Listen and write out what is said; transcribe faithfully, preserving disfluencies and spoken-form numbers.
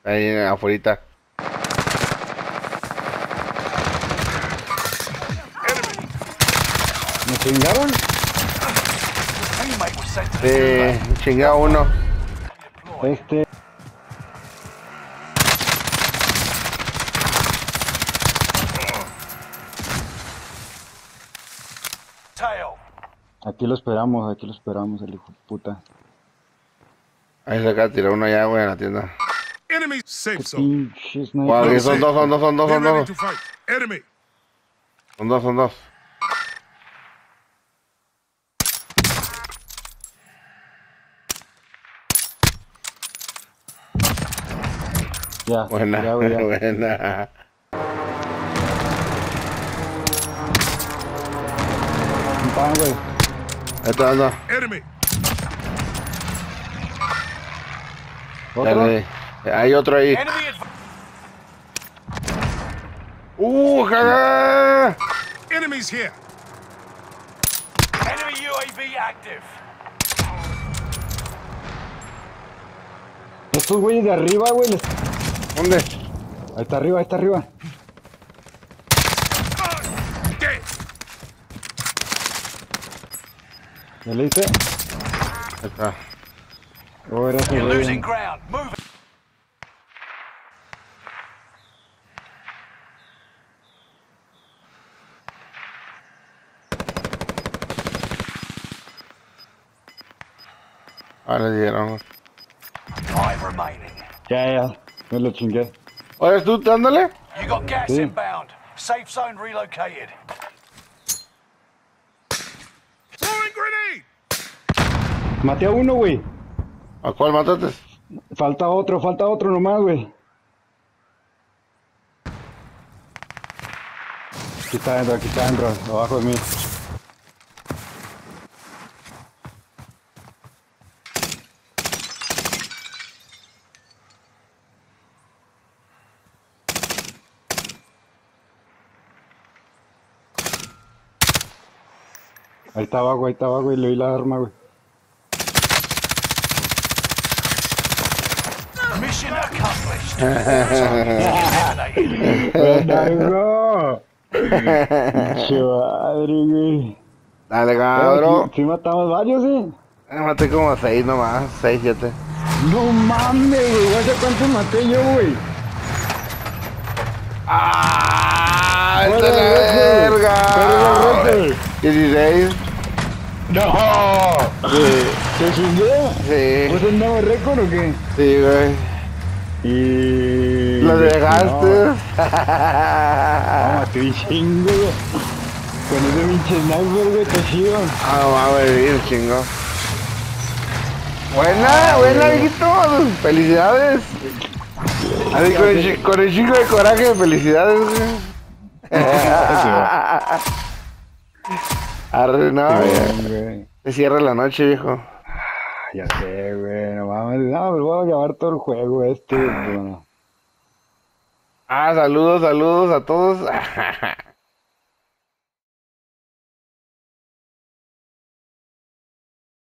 Ahí afuera. ¿Me chingaron? Sí, chingado uno. Este... Aquí lo esperamos, aquí lo esperamos, el hijo de puta. Ahí se acaba de tirar uno allá, güey, en la tienda. Enemy safe Qué zone. pinche Wow, sniper. son dos, son dos, son dos, Be son ready dos. to fight. Enemy. Son dos, son dos. Ya, Buena, ya, güey, ya. buena. Un pan, güey. Ahí está dando. Enemy. ¿Otro? Dale. Hay otro ahí. ¡Uh, jaga! Enemies here. Enemy U A V active. Estos güeyes de arriba, güey. Les... ¿Dónde? Ahí está arriba, ahí está arriba. Dead. ¿Ya le hice? Ahí está. Oh, era ese You're güey. losing ground. Move it. Ah, le dieron. Five remaining. Ya, ya. Me lo chingué. Oye, ¿tú dándole? You got gas Sí. inbound. Safe zone relocated. Throwing grenade. Maté a uno, güey. ¿A cuál mataste? Falta otro, falta otro nomás, güey. Aquí está dentro, aquí está dentro, abajo de mí. Ahí está abajo, ahí está abajo y le doy la arma, güey. Mission accomplished. Eliminated. ¡Buenazo! ¡Che madre, güey! Dale, Pero cabrón. sí, sí matamos varios, ¿sí? Eh, maté como seis nomás. Seis, siete. ¡No mames, güey! ¿Hace cuántos maté yo, güey? ¡Ah! ¿Cuál ¡Esta es es la el récord? verga! ¿Cuál es el récord? dieciséis. ¡No! Sí. ¿Te chingué? Sí. ¿Pues andaba récord o qué? Sí, güey. Y... Lo dejaste. No, maté chingo, güey. Con ese pinche sniper, güey, te chido. Ah, va a venir, chingo. Buena, buena, viejito. Felicidades. Así con el, chi- con el chico de coraje, felicidades, güey. Arre, no, ya. Güey. Se cierra la noche, viejo. Ya sé, güey, no mames. No, pero voy a acabar todo el juego este, bueno. Ah, saludos, saludos a todos.